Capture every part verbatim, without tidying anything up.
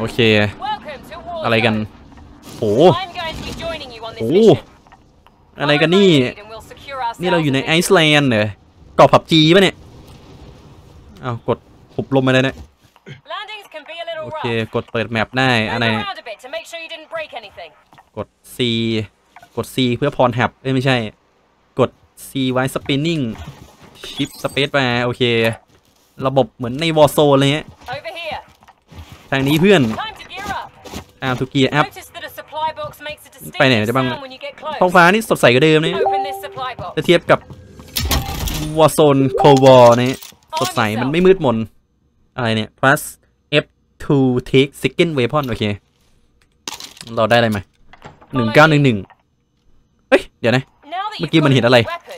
โอเคอะไรกันโหโหอะไรกันนี่นี่เราอยู่ในไอซ์แลนด์เหรอเกาะผับจีป่ะเนี่ยอ้าวกดหุบลมมาเลยเนี่ยโอเคกดเปิดแมปได้อะไรกด C กด C เพื่อพรแฮปเอ้ยไม่ใช่กด C ไว้สปินนิ่งชิปสเปซมาโอเคระบบเหมือนในวอร์โซนเลยฮะทางนี้เพื่อนอ้าวทุกเกียร์แอปไปไหนจะบ้างท้องฟ้านี่สดใสกว่าเดิมนี่จะเทียบกับวอร์โซนโควอร์นี่สดใสมันไม่มืดมนอะไรเนี่ย plus F to take second weapon โอเคเราได้อะไรไหมหนึ่งเก้าหนึ่งหนึ่งเฮ้ยเดี๋ยวนะเมื่อกี้มันเห็นอะไร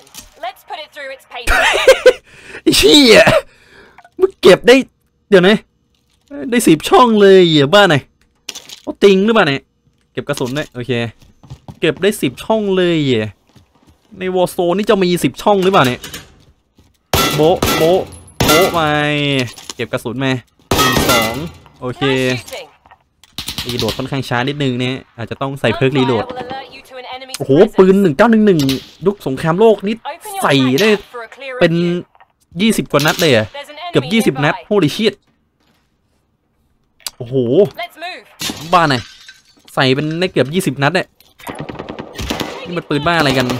เชี่ยมึงเก็บได้เดี๋ยวนะได้สิบช่องเลยเหยียบบ้านไหนโอ้ติงหรือเปล่าเนี่ยเก็บกระสุนได้โอเคเก็บได้สิบช่องเลยเหยียในวอร์โซนนี่จะมีสิบช่องหรือเปล่าเนี่ยโบโบโบมาเก็บกระสุนมาหนึ่งสองโอเครีโหลดค่อนข้างช้านิดนึงเนี่ยอาจจะต้องใส่เพิร์กรีโหลดโอ้โหปืนหนึ่งเก้าหนึ่งหนึ่งยุคสงครามโลกนี่ใส่ได้เป็นยี่สิบกว่านัดเลยอะเกือบยี่สิบนัดโฮลิชิตโอ้โหบ้าไหนใส่เป็นได้เกือบยี่สิบนัดเนี่ยนี่มันปืนบ้าอะไรกัน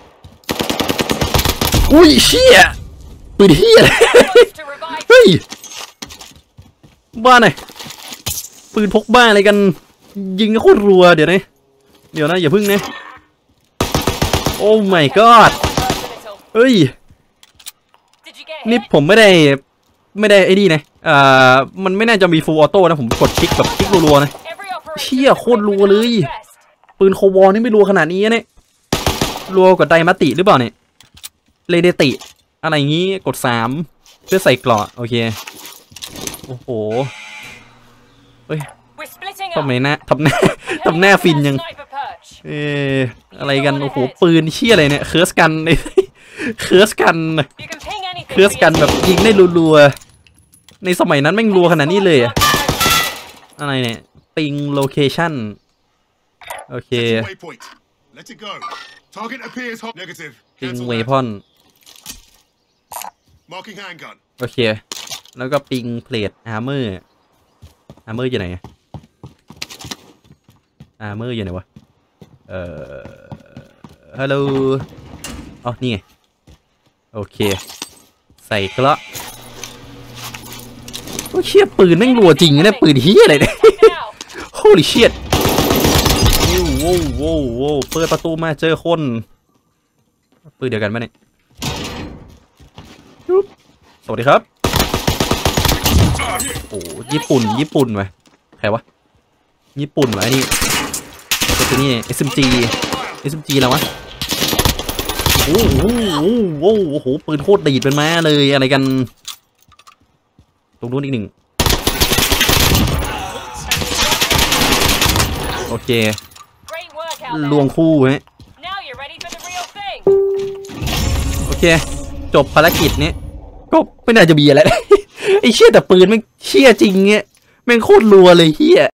อุ้ยเชี่ยปืนเฮียเฮ้ยบ้าไหนปืนพกบ้าอะไรกันยิงโคตรรัวเดี๋ยวนะเดี๋ยวนะอย่าพึ่งนะโอ้ my god เฮ้ยนี่ผมไม่ได้ไม่ได้ไอ้นี่นะอ่ามันไม่น่าจะมีฟูลออโต้นะผมกดคลิกแบบคลิกรัวๆนะเชี่ยโคตรรัวเลยปืนโควอนี่ไม่รัวขนาดนี้เนี่ยรัวกว่าไดมาติหรือเปล่าเนี่ยเรเดติอะไรงี้กดสามเพื่อใส่เกราะโอเคโอ้โหเฮ้ยทำไมหน้าทำหน้าทำหน้าฟินยังเอออะไรกันโอ้โหปืนเชี่ยอะไรเนี่ยเคิร์สกันเคิร์สกันเคิร์สกันแบบยิงได้รัวๆในสมัยนั้นแม่งรัวขนาดนี้เลยอะไรเนี่ยปิงโลเคชั่นโอเคปิงเวพอนโอเคแล้วก็ปิงเพลทอาร์เมอร์อาร์เมอร์อยู่ไหนอาร์เมอร์อยู่ไหนวะเอ่อฮัลโหลอ๋อนี่ไงโอเคใส่กระโอ้เชี่ยปืนแม่งรัวจริงนะปืนเฮียอะไรเนี่ยโอ้ลิเชียดโว้วโว้วโว้วเปิดประตูมาเจอคนปืนเดียวกันไหมเนี่ยสวัสดีครับโอ้ญี่ปุ่นญี่ปุ่นวะใครวะญี่ปุ่นวะนี่ตัวนี้ เอส เอ็ม จี เอส เอ็ม จี แล้ววะโอ้โหโอ้โหปืนโคตรดีดเป็นม้าเลยอะไรกันตรงนู้นอีกหนึ่งโอเคลวงคู่ฮะโอเคจบภารกิจนี้ก็ไม่น่าจะมีอะไรไอ้เชี่ยแต่ปืนแม่งเชี่ยจริงเงี้ยแม่งโคตรรัวเลยเฮีย